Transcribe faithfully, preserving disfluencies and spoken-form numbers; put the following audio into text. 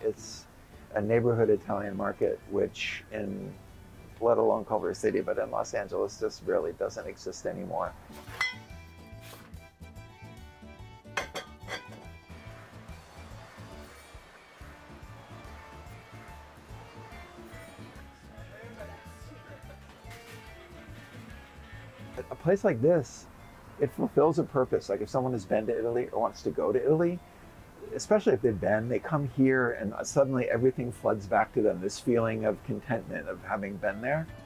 It's a neighborhood Italian market, which in, let alone Culver City, but in Los Angeles, just really doesn't exist anymore. A place like this, it fulfills a purpose. Like if someone has been to Italy or wants to go to Italy, especially if they've been, they come here and suddenly everything floods back to them, this feeling of contentment of having been there.